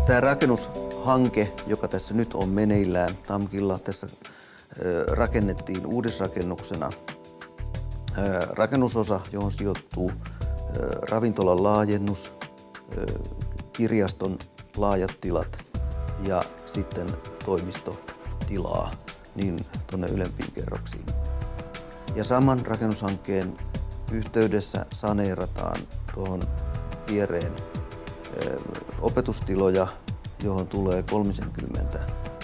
Tämä rakennushanke, joka tässä nyt on meneillään TAMKilla, tässä rakennettiin uudisrakennuksena rakennusosa, johon sijoittuu ravintolan laajennus, kirjaston laajat tilat ja sitten toimistotilaa niin tuonne ylempiin kerroksiin. Ja saman rakennushankkeen yhteydessä saneerataan tuohon viereen opetustiloja, johon tulee 30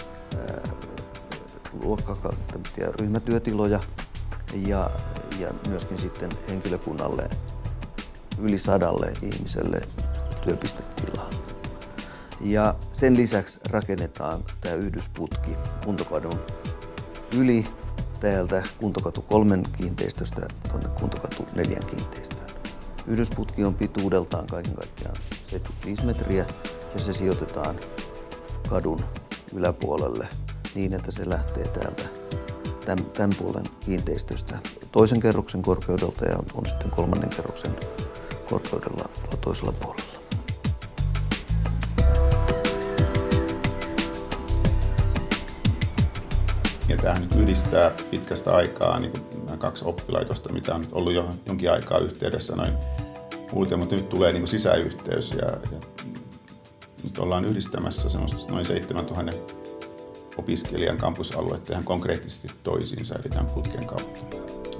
ryhmätyötiloja ja myöskin sitten henkilökunnalle yli 100 ihmiselle työpistetilaa. Ja sen lisäksi rakennetaan tämä yhdysputki Kuntokadun yli täältä Kuntokatu 3 kiinteistöstä tuonne Kuntokatu 4 kiinteistöön. Yhdysputki on pituudeltaan kaiken kaikkiaan 75 metriä ja se sijoitetaan kadun yläpuolelle niin, että se lähtee täältä tämän puolen kiinteistöstä toisen kerroksen korkeudelta ja on sitten kolmannen kerroksen korkeudella toisella puolella. Ja tämähän nyt yhdistää pitkästä aikaa niin nämä 2 oppilaitosta, mitä on ollut jo jonkin aikaa yhteydessä noin uuteen, mutta nyt tulee niin sisäyhteys ja nyt ollaan yhdistämässä semmoista noin 7000 opiskelijan kampusaluetta ihan konkreettisesti toisiinsa eli tämän putken kautta.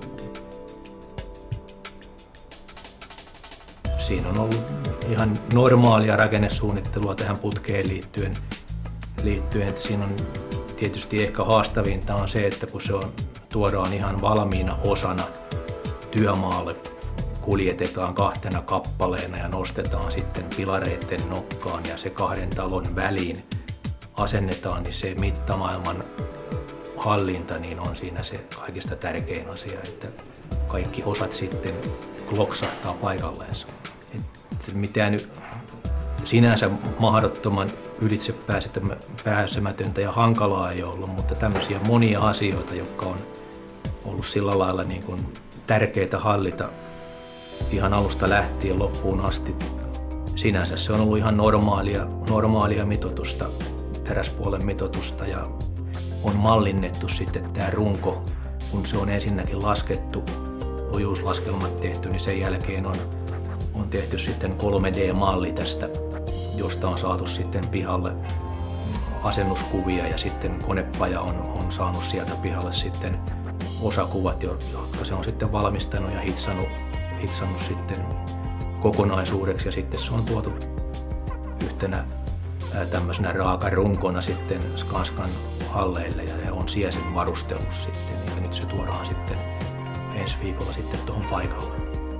Siinä on ollut ihan normaalia rakennesuunnittelua tähän putkeen liittyen että siinä on tietysti ehkä haastavinta on se, että kun se tuodaan ihan valmiina osana työmaalle, kuljetetaan 2 kappaleena ja nostetaan sitten pilareiden nokkaan ja se 2 talon väliin asennetaan, niin se mittamaailman hallinta niin on siinä se kaikista tärkein asia, että kaikki osat sitten loksahtaa paikalleensa. Mitään sinänsä mahdottoman ylitse pääsemätöntä ja hankalaa ei ollut, mutta tämmöisiä monia asioita, jotka on ollut sillä lailla niin kuin tärkeitä hallita ihan alusta lähtien loppuun asti. Sinänsä se on ollut ihan normaalia mitoitusta, teräspuolen mitoitusta ja on mallinnettu sitten tämä runko, kun se on ensinnäkin laskettu, ojuuslaskelmat tehty, niin sen jälkeen on tehty sitten 3D-malli tästä, josta on saatu sitten pihalle asennuskuvia ja sitten konepaja on saanut sieltä pihalle sitten osakuvat, jotka se on sitten valmistanut ja hitsannut sitten kokonaisuudeksi ja sitten se on tuotu yhtenä tämmöisenä raakarunkona sitten Skanskan halleille ja he on siellä sen varustellut sitten ja nyt se tuodaan sitten ensi viikolla sitten tuohon paikalle.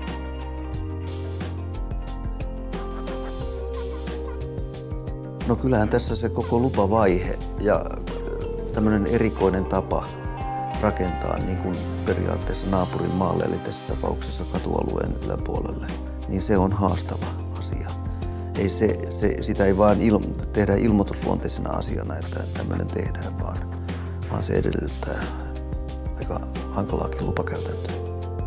No kyllähän tässä se koko lupavaihe ja tämmöinen erikoinen tapa rakentaa niin kuin periaatteessa naapurin maalle, eli tässä tapauksessa katualueen yläpuolelle, niin se on haastava asia. Sitä ei vaan tehdä ilmoitusluonteisena asiana, että tämmöinen tehdään, vaan se edellyttää aika hankalaakin lupakäytäntöä.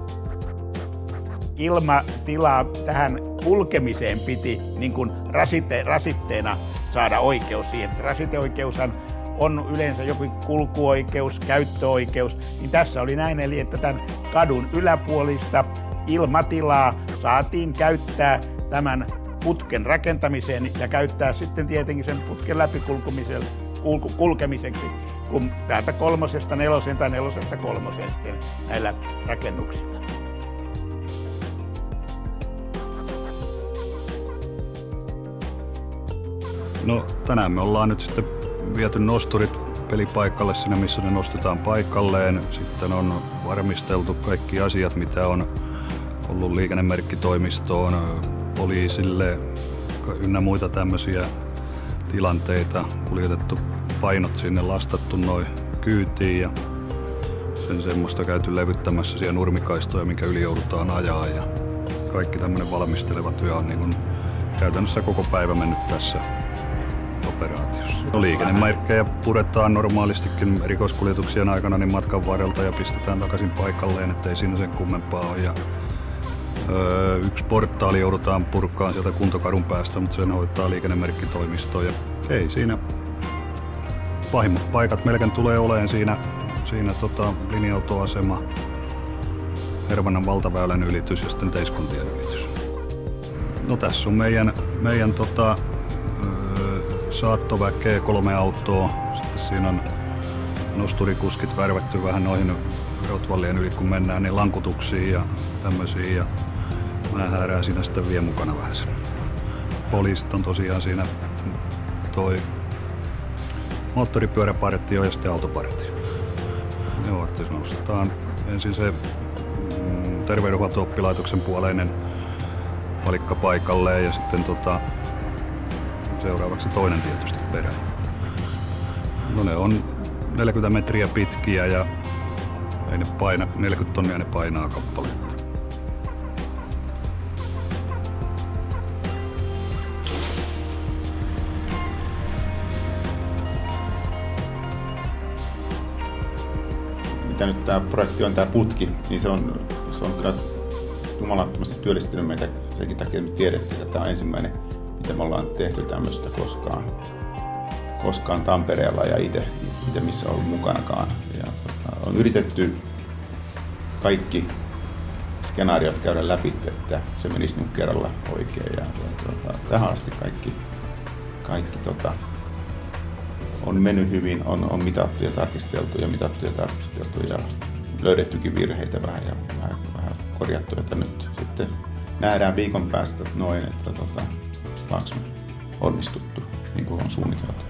Ilmatilaa tähän kulkemiseen piti niin kuin rasitteena saada oikeus siihen. Rasiteoikeushan on yleensä joku kulkuoikeus, käyttöoikeus, niin tässä oli näin, eli että tämän kadun yläpuolista ilmatilaa saatiin käyttää tämän putken rakentamiseen ja käyttää sitten tietenkin sen putken kulkemiseksi, kun täältä 3:sta 4:een tai 4:stä 3:een sitten näillä rakennuksilla. No tänään me ollaan nyt sitten viety nosturit pelipaikalle sinne, missä ne nostetaan paikalleen. Sitten on varmisteltu kaikki asiat, mitä on ollut liikennemerkkitoimistoon, poliisille ynnä muita tämmöisiä tilanteita. Kuljetettu painot sinne, lastattu noin kyytiin ja sen semmoista käyty levyttämässä siellä nurmikaistoja, minkä yli joudutaan ajaa. Ja kaikki tämmöinen valmisteleva työ on niin kuin käytännössä koko päivä mennyt tässä operaatiossa. No, liikennemerkkejä puretaan normaalistikin erikoiskuljetuksien aikana niin matkan varrelta ja pistetään takaisin paikalleen, ettei siinä sen kummempaa ole. Ja Yksi portaali joudutaan purkkaan sieltä Kuntokadun päästä, mutta sen hoitaa liikennemerkkitoimisto. Ja ei siinä pahimmat paikat melkein tulee olemaan siinä linja-autoasema, Hervannan valtaväylän ylitys ja sitten Teiskontien ylitys. No tässä on meidän saattoväkeä 3 autoa. Sitten siinä on nosturikuskit värvätty vähän noihin Rotvallien yli kun mennään, niin lankutuksiin ja tämmöisiin. Ja mä häärään siinä sitten vie mukana vähän sen. Poliisit on tosiaan siinä toi moottoripyöräpartio ja sitten autopartio. Joo, että nostetaan ensin se terveydenhuolto-oppilaitoksen puoleinen palikka paikalleen ja sitten seuraavaksi toinen tietysti perään. No ne on 40 metriä pitkiä ja ei ne paina, 40 tonnia ne painaa kappaleita. Mitä nyt tämä projekti on, tämä putki, niin se on kyllä jumalattomasti työllistynyt meitä. Senkin takia nyt tiedettiin, että tämä on ensimmäinen, mitä me ollaan tehty tämmöistä koskaan Tampereella ja itse missä on ollut mukanakaan. Ja, on yritetty kaikki skenaariot käydä läpi, että se menisi nyt kerralla oikein. Ja tähän asti kaikki on mennyt hyvin, on mitattu ja tarkisteltu ja löydettykin virheitä vähän korjattu, että nyt sitten nähdään viikon päästä noin, että onko onnistuttu niin kuin on suunniteltu.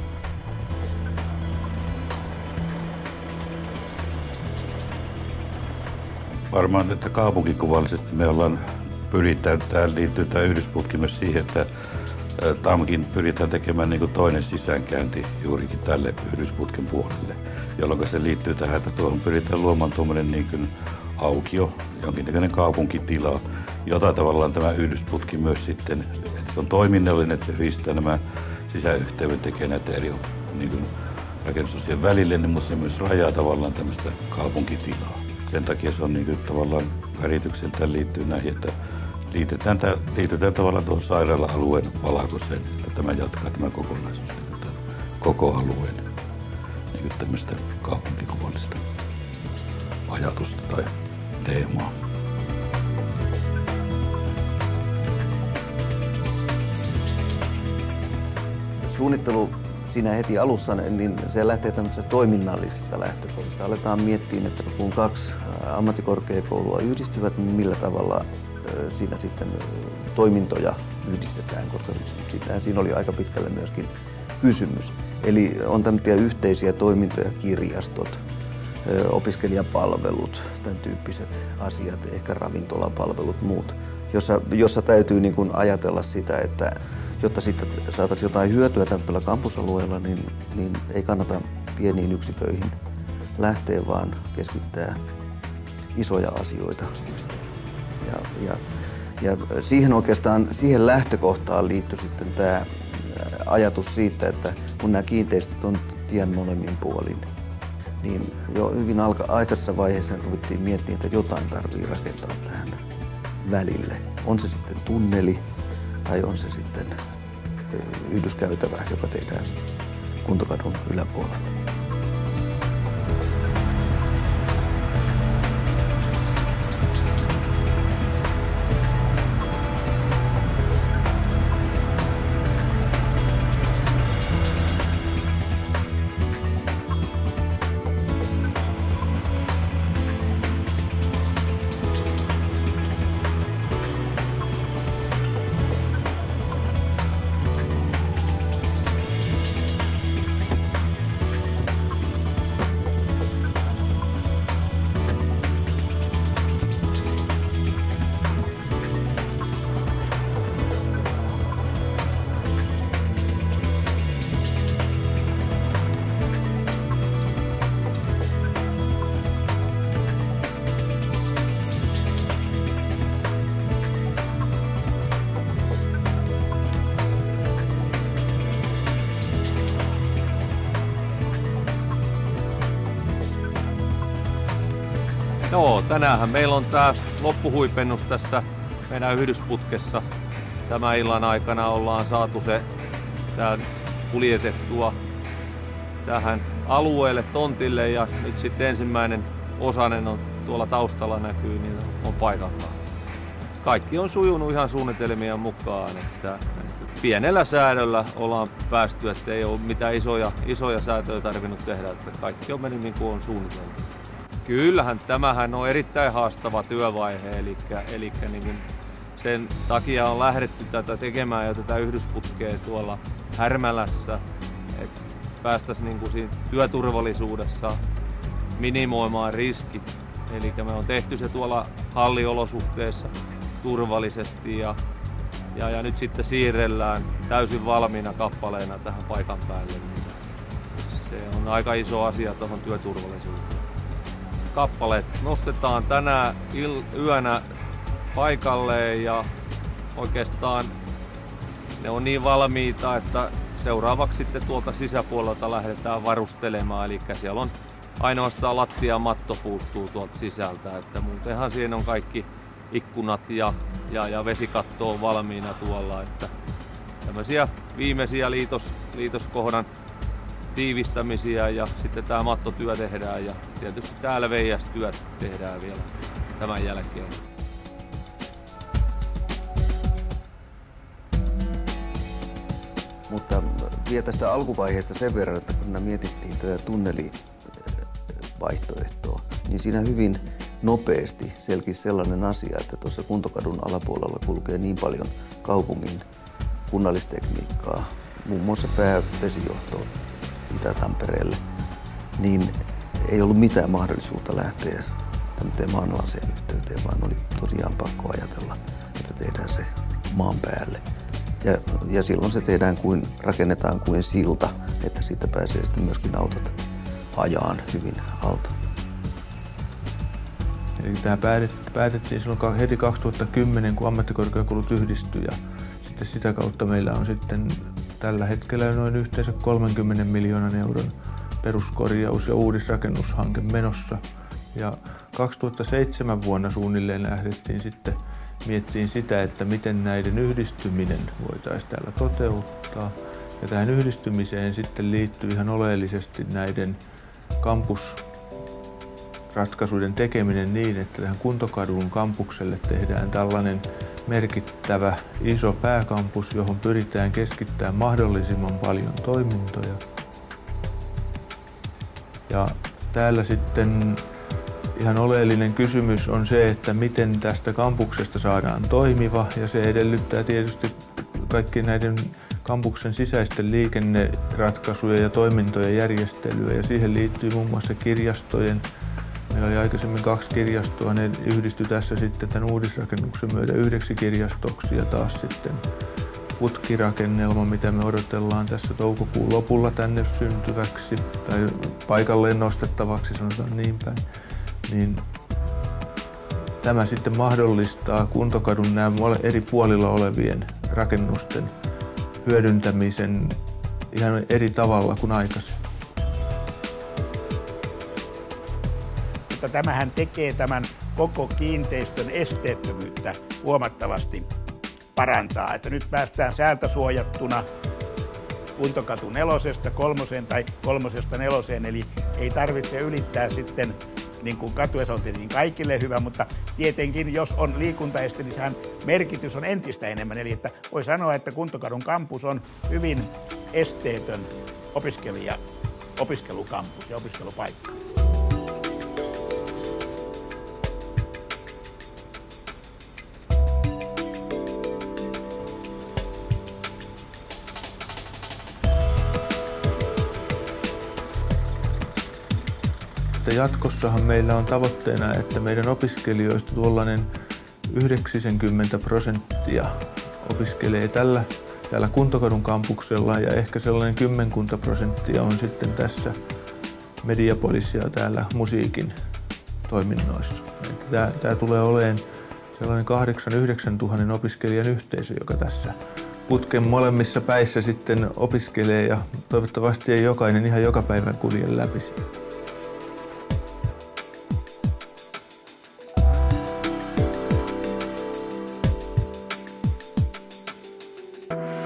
Varmaan, että kaupunkikuvallisesti me pyritään, tähän liittyy tämä yhdysputki myös siihen, että TAMkin pyritään tekemään niin kuin toinen sisäänkäynti juurikin tälle yhdysputken puolelle, jolloin se liittyy tähän, että tuohon pyritään luomaan tuommoinen niin kuin aukio, jonkinnäköinen kaupunkitila, jota tavallaan tämä yhdysputki myös sitten, että se on toiminnallinen, että se yhdistää nämä sisäyhteyden tekee näitä eri niin kuin rakennusosien välille, niin mutta se myös rajaa tavallaan tämmöistä kaupunkitilaa. Sen takia se on niin kuin tavallaan värityksen tähän liittyy näihin, että liitetään tavallaan tuohon sairaala-alueen valakoseen, että tämä jatkaa tämä kokonaisuus, koko alueen niin kuin tämmöistä kaupunkikuvallista ajatusta tai teemaa. Suunnittelu siinä heti alussa, niin se lähtee tämmöisestä toiminnallisesta lähtökohdasta. Aletaan miettiä, että kun 2 ammattikorkeakoulua yhdistyvät, niin millä tavalla siinä sitten toimintoja yhdistetään, koska siinä oli aika pitkälle myöskin kysymys. Eli on tämmöisiä yhteisiä toimintoja, kirjastot, opiskelijapalvelut, tämän tyyppiset asiat, ehkä ravintolapalvelut, muut, jossa täytyy niin kuin ajatella sitä, että jotta siitä saataisiin jotain hyötyä tällä kampusalueella, niin ei kannata pieniin yksiköihin lähteä, vaan keskittää isoja asioita. Ja siihen lähtökohtaan liittyy sitten tämä ajatus siitä, että kun nämä kiinteistöt on tien molemmin puolin, niin jo hyvin aikaisessa vaiheessa ruvettiin miettimään, että jotain tarvii rakentaa tähän välille. On se sitten tunneli tai on se sitten yhdyskäytävä, joka tehdään Kuntokadun yläpuolella. Joo, tänäänhän meillä on tää loppuhuipennus tässä meidän yhdysputkessa tämän illan aikana ollaan saatu se kuljetettua tähän alueelle, tontille, ja nyt sitten ensimmäinen osanen on tuolla taustalla näkyy, niin on paikallaan. Kaikki on sujunut ihan suunnitelmien mukaan, että pienellä säädöllä ollaan päästy, että ei ole mitään isoja säätöjä tarvinnut tehdä, että kaikki on mennyt niin kuin on suunniteltu. Kyllähän tämähän on erittäin haastava työvaihe, eli niin sen takia on lähdetty tätä tekemään ja tätä yhdysputkea tuolla Härmälässä, että päästäisiin niin kuin siinä työturvallisuudessa minimoimaan riskit. Eli me on tehty se tuolla halliolosuhteissa turvallisesti ja nyt sitten siirrellään täysin valmiina kappaleena tähän paikan päälle. Se on aika iso asia tuohon työturvallisuuteen. Kappaleet nostetaan tänä yönä paikalleen ja oikeastaan ne on niin valmiita, että seuraavaksi sitten tuolta sisäpuolelta lähdetään varustelemaan. Eli siellä on ainoastaan lattia matto puuttuu tuolta sisältä, että muutenhan siinä on kaikki ikkunat ja vesikatto on valmiina tuolla. Että tämmöisiä viimeisiä liitoskohdan tiivistämisiä ja sitten tämä mattotyö tehdään ja tietysti tää LVS-työt tehdään vielä tämän jälkeen. Mutta vielä tästä alkuvaiheesta sen verran, että kun mietittiin tätä tunnelivaihtoehtoa, niin siinä hyvin nopeasti selkisi sellainen asia, että tuossa Kuntokadun alapuolella kulkee niin paljon kaupungin kunnallistekniikkaa, muun muassa päävesijohtoon Itä-Tampereelle, niin ei ollut mitään mahdollisuutta lähteä tämmöiseen maanalaiseen yhteyteen, vaan oli tosiaan pakko ajatella, että tehdään se maan päälle. Ja silloin se rakennetaan kuin silta, että siitä pääsee sitten myöskin autot ajaan hyvin alta. Eli tämä päätettiin silloin heti 2010, kun ammattikorkeakoulut yhdistyi, ja sitten sitä kautta meillä on sitten tällä hetkellä noin yhteensä 30 miljoonan euron peruskorjaus- ja uudisrakennushanke menossa. Ja 2007 vuonna suunnilleen lähdettiin sitten miettimään sitä, että miten näiden yhdistyminen voitaisiin täällä toteuttaa. Ja tähän yhdistymiseen sitten liittyy ihan oleellisesti näiden kampusratkaisuiden tekeminen niin, että tähän Kuntokadun kampukselle tehdään tällainen merkittävä iso pääkampus, johon pyritään keskittämään mahdollisimman paljon toimintoja. Ja täällä sitten ihan oleellinen kysymys on se, että miten tästä kampuksesta saadaan toimiva, ja se edellyttää tietysti kaikkien näiden kampuksen sisäisten liikenneratkaisuja ja toimintojen järjestelyä, ja siihen liittyy muun muassa kirjastojen. Meillä oli aikaisemmin 2 kirjastoa, ne yhdistyi tässä sitten tämän uudisrakennuksen myötä 9 kirjastoksi, ja taas sitten putkirakennelma, mitä me odotellaan tässä toukokuun lopulla tänne syntyväksi tai paikalleen nostettavaksi, sanotaan niin päin. Niin tämä sitten mahdollistaa Kuntokadun nämä eri puolilla olevien rakennusten hyödyntämisen ihan eri tavalla kuin aikaisemmin. Mutta tämähän tekee tämän koko kiinteistön esteettömyyttä huomattavasti parantaa. Että nyt päästään säältä suojattuna Kuntokatu 4:sta 3:een tai 3:sta 4:een, eli ei tarvitse ylittää sitten niin kuin katuesonti, niin kaikille hyvä, mutta tietenkin jos on liikuntaeste, niin sehän merkitys on entistä enemmän. Eli että voi sanoa, että Kuntokadun kampus on hyvin esteetön opiskelukampus ja opiskelupaikka. Jatkossahan meillä on tavoitteena, että meidän opiskelijoista tuollainen 90% opiskelee täällä Kuntokadun kampuksella, ja ehkä sellainen 10% on sitten tässä Mediapolis ja täällä musiikin toiminnoissa. Tämä tulee olemaan sellainen 8-9 tuhannen opiskelijan yhteisö, joka tässä putken molemmissa päissä sitten opiskelee, ja toivottavasti ei jokainen ihan joka päivä kulje läpi siitä. Kiitos.